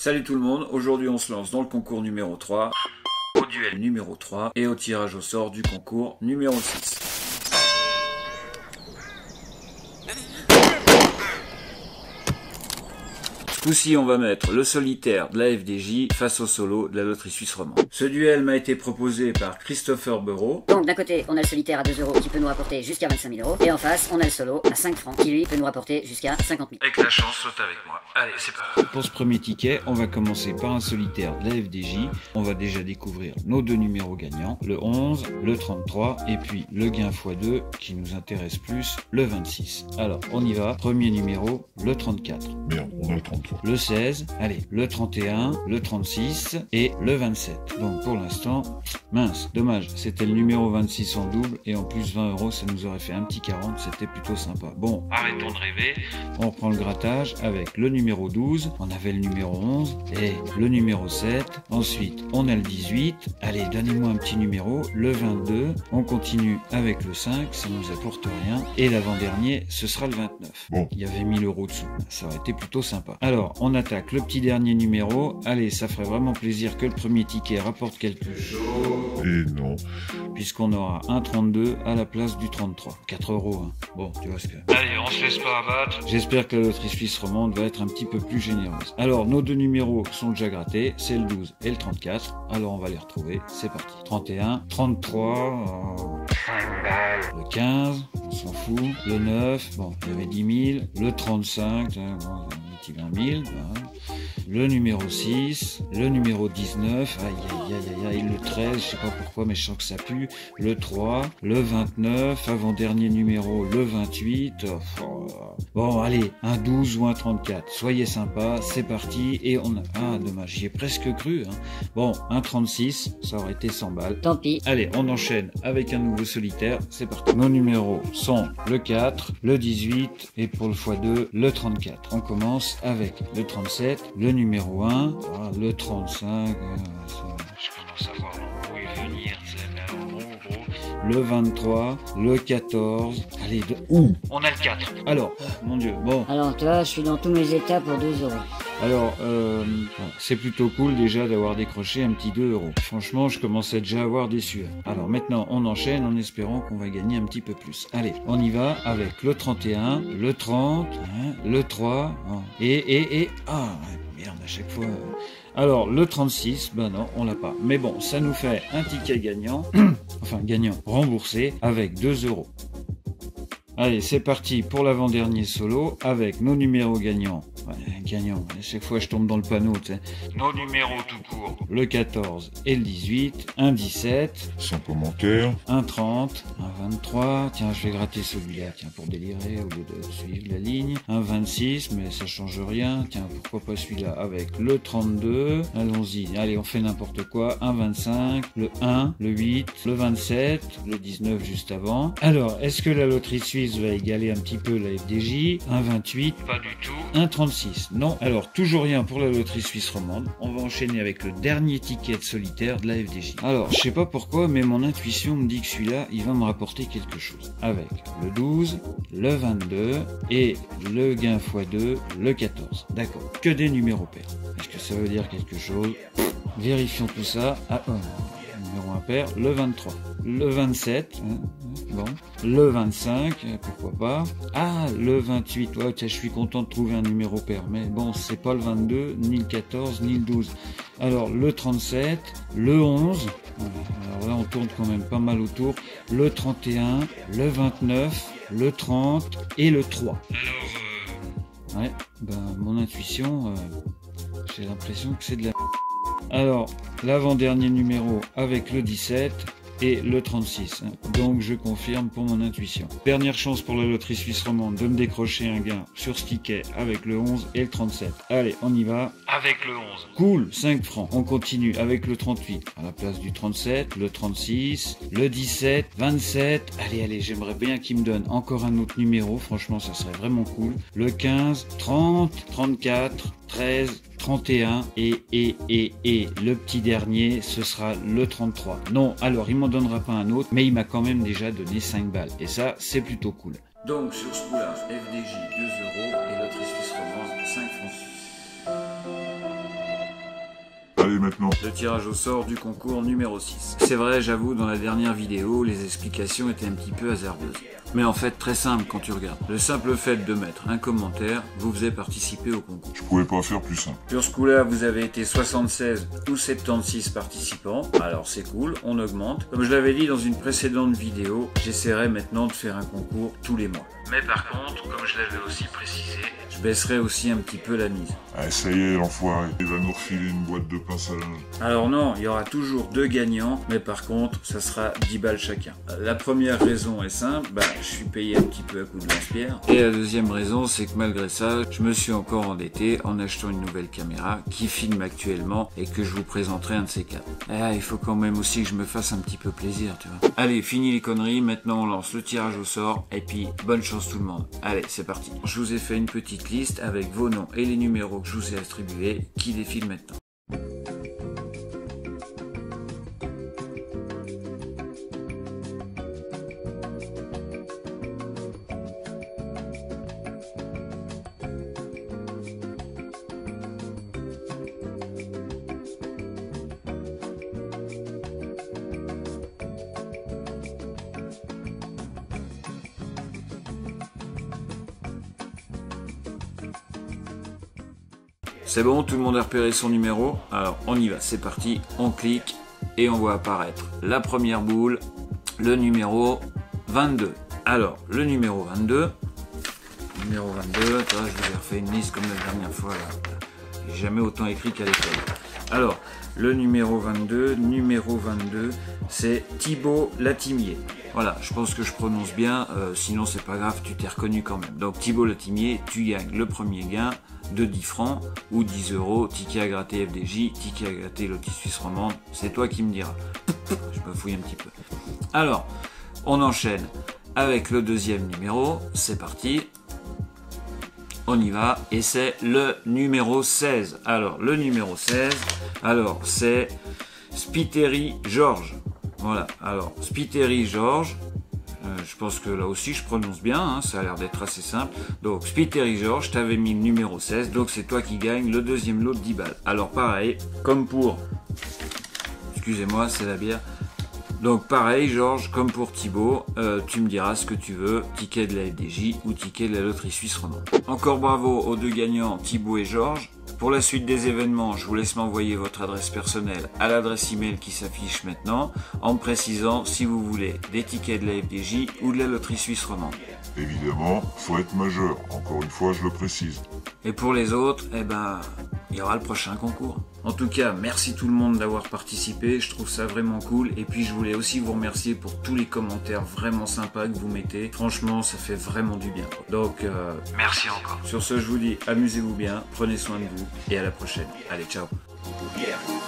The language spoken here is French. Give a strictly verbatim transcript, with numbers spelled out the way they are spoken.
Salut tout le monde, aujourd'hui on se lance dans le concours numéro trois, au duel numéro trois et au tirage au sort du concours numéro six. Ce coup-ci, on va mettre le solitaire de la F D J face au solo de la loterie suisse romande. Ce duel m'a été proposé par Christopher Bureau. Donc d'un côté, on a le solitaire à deux euros qui peut nous rapporter jusqu'à vingt-cinq mille euros. Et en face, on a le solo à cinq francs qui lui peut nous rapporter jusqu'à cinquante mille. Avec la chance, saute avec moi. Allez, c'est parti. Pour ce premier ticket, on va commencer par un solitaire de la F D J. On va déjà découvrir nos deux numéros gagnants, le onze, le trente-trois et puis le gain fois deux qui nous intéresse plus, le vingt-six. Alors, on y va. Premier numéro, le trente-quatre. Merde, on a le trente-trois. Le seize, allez, le trente et un, le trente-six et le vingt-sept. Donc pour l'instant, mince, dommage, c'était le numéro vingt-six en double et en plus vingt euros, ça nous aurait fait un petit quarante, c'était plutôt sympa. Bon, arrêtons de rêver, on reprend le grattage avec le numéro douze, on avait le numéro onze et le numéro sept, ensuite on a le dix-huit, allez, donnez-moi un petit numéro, le vingt-deux, on continue avec le cinq, ça nous apporte rien, et l'avant-dernier, ce sera le vingt-neuf. Bon. Il y avait mille euros dessous, ça aurait été plutôt sympa. Alors, on attaque le petit dernier numéro. Allez, ça ferait vraiment plaisir que le premier ticket rapporte quelque chose. Et non. Puisqu'on aura un trente-deux à la place du trente-trois. quatre euros, hein. Bon, tu vois ce que... Allez, on se laisse pas abattre. J'espère que la loterie suisse romande va être un petit peu plus généreuse. Alors, nos deux numéros sont déjà grattés. C'est le douze et le trente-quatre. Alors, on va les retrouver. C'est parti. trente et un, trente-trois, euh, cinq balles. Le quinze, on s'en fout. Le neuf, bon, il y avait dix mille. Le trente-cinq, euh, bon, vingt mille, voilà. Le numéro six, le numéro dix-neuf, aïe aïe aïe aïe aïe, le treize, je sais pas pourquoi mais je sens que ça pue, le trois, le vingt-neuf, avant-dernier numéro, le vingt-huit, oh, bon allez, un douze ou un trente-quatre, soyez sympa, c'est parti, et on a, ah dommage, j'y ai presque cru, hein. Bon, un trente-six, ça aurait été cent balles. Tant pis. Allez, on enchaîne avec un nouveau solitaire, c'est parti. Nos numéros sont le quatre, le dix-huit, et pour le fois deux, le trente-quatre. On commence avec le trente-sept, le numéro un, ah, le trente-cinq, euh, je commence à voir l'embrouille venir, c'est gros, gros. Le vingt-trois, le quatorze, allez, de... ouh, on a le quatre. Alors, mon Dieu, bon. Alors toi, je suis dans tous mes états pour deux euros. Alors, euh, c'est plutôt cool déjà d'avoir décroché un petit deux euros. Franchement, je commençais déjà à avoir des sueurs. Alors maintenant, on enchaîne en espérant qu'on va gagner un petit peu plus. Allez, on y va avec le trente et un, le trente, hein, le trois, hein, et, et, et... Ah, merde, à chaque fois... Alors, le trente-six, ben non, on l'a pas. Mais bon, ça nous fait un ticket gagnant, enfin gagnant, remboursé, avec deux euros. Allez, c'est parti pour l'avant-dernier solo avec nos numéros gagnants. Ouais, gagnants, à chaque fois je tombe dans le panneau, tu sais. Nos numéros tout court. Le quatorze et le dix-huit, un dix-sept. Sans commentaire. Un trente, un vingt-trois. Tiens, je vais gratter celui-là, tiens, pour délirer au lieu de suivre la ligne. Un vingt-six, mais ça change rien. Tiens, pourquoi pas celui-là avec le trente-deux. Allons-y, allez, on fait n'importe quoi. Un vingt-cinq, le un, le huit, le vingt-sept, le dix-neuf juste avant. Alors, est-ce que la loterie suisse va égaler un petit peu la F D J? Un vingt-huit, pas du tout. Un trente-six, non. Alors, toujours rien pour la loterie suisse romande. On va enchaîner avec le dernier ticket de solitaire de la F D J. Alors, je sais pas pourquoi, mais mon intuition me dit que celui-là, il va me rapporter quelque chose. Avec le douze, le vingt-deux et le gain fois deux, le quatorze. D'accord. Que des numéros pairs. Est-ce que ça veut dire quelque chose? Vérifions tout ça. Ah, oh. Numéro impair, le vingt-trois, le vingt-sept, hein, bon, le vingt-cinq, pourquoi pas, ah, le vingt-huit, ouais, je suis content de trouver un numéro pair, mais bon, c'est pas le vingt-deux, ni le quatorze, ni le douze. Alors, le trente-sept, le onze, alors là, on tourne quand même pas mal autour, le trente et un, le vingt-neuf, le trente et le trois. Alors, euh... ouais, ben, mon intuition, euh, j'ai l'impression que c'est de la... Alors, l'avant-dernier numéro avec le dix-sept et le trente-six. Donc, je confirme pour mon intuition. Dernière chance pour la loterie suisse romande de me décrocher un gain sur ce ticket avec le onze et le trente-sept. Allez, on y va. Avec le onze. Cool, cinq francs. On continue avec le trente-huit à la place du trente-sept, le trente-six, le dix-sept, vingt-sept. Allez, allez, j'aimerais bien qu'il me donne encore un autre numéro. Franchement, ça serait vraiment cool. Le quinze, trente, trente-quatre, treize, trente et un et, et, et, et, le petit dernier, ce sera le trente-trois. Non, alors, il m'en donnera pas un autre, mais il m'a quand même déjà donné cinq balles. Et ça, c'est plutôt cool. Donc, sur ce coup-là, F D J deux euros et loterie suisse romande cinq francs suisses. Allez, maintenant. Le tirage au sort du concours numéro six. C'est vrai, j'avoue, dans la dernière vidéo, les explications étaient un petit peu hasardeuses. Mais en fait, très simple quand tu regardes. Le simple fait de mettre un commentaire vous faisait participer au concours. Je pouvais pas faire plus simple. Sur ce coup-là, vous avez été soixante-seize ou soixante-seize participants. Alors c'est cool, on augmente. Comme je l'avais dit dans une précédente vidéo, j'essaierai maintenant de faire un concours tous les mois. Mais par contre, comme je l'avais aussi précisé, je baisserai aussi un petit peu la mise. Ah, ça y est, l'enfoiré. Il va nous refiler une boîte de pince à linge. Alors non, il y aura toujours deux gagnants, mais par contre, ça sera dix balles chacun. La première raison est simple, bah, je suis payé un petit peu à coup de lance-pierre. Et la deuxième raison, c'est que malgré ça, je me suis encore endetté en achetant une nouvelle caméra qui filme actuellement et que je vous présenterai un de ces quatre. Ah, il faut quand même aussi que je me fasse un petit peu plaisir, tu vois. Allez, fini les conneries, maintenant on lance le tirage au sort et puis bonne chance tout le monde. Allez, c'est parti. Je vous ai fait une petite liste avec vos noms et les numéros que je vous ai attribués qui défilent maintenant. C'est bon, tout le monde a repéré son numéro. Alors on y va, c'est parti, on clique et on voit apparaître la première boule, le numéro vingt-deux. Alors le numéro vingt-deux, numéro vingt-deux, toi, je vous ai refait une liste comme la dernière fois là. J'ai jamais autant écrit qu'à l'école. Alors le numéro vingt-deux, numéro vingt-deux, c'est Thibaut Latimier. Voilà, je pense que je prononce bien, euh, sinon c'est pas grave, tu t'es reconnu quand même. Donc Thibaut Latimier, tu gagnes le premier gain de dix francs ou dix euros, ticket à gratter F D J, ticket à gratter Loterie Suisse Romande, c'est toi qui me diras. Je me fouille un petit peu. Alors, on enchaîne avec le deuxième numéro, c'est parti. On y va, et c'est le numéro seize. Alors, le numéro seize, alors c'est Spiteri Georges. Voilà, alors Spiteri Georges, euh, je pense que là aussi je prononce bien, hein, ça a l'air d'être assez simple. Donc Spiteri Georges, t'avais mis le numéro seize, donc c'est toi qui gagne le deuxième lot de dix balles. Alors pareil, comme pour, excusez-moi, c'est la bière. Donc pareil Georges, comme pour Thibaut, euh, tu me diras ce que tu veux, ticket de la F D J ou ticket de la Loterie Suisse Romande. Encore bravo aux deux gagnants, Thibaut et Georges. Pour la suite des événements, je vous laisse m'envoyer votre adresse personnelle à l'adresse email qui s'affiche maintenant, en me précisant si vous voulez des tickets de la F D J ou de la Loterie Suisse Romande. Évidemment, faut être majeur. Encore une fois, je le précise. Et pour les autres, eh ben, il y aura le prochain concours. En tout cas, merci tout le monde d'avoir participé, je trouve ça vraiment cool. Et puis je voulais aussi vous remercier pour tous les commentaires vraiment sympas que vous mettez. Franchement, ça fait vraiment du bien. Donc, euh, merci encore. Sur ce, je vous dis, amusez-vous bien, prenez soin de vous et à la prochaine. Allez, ciao. Yeah.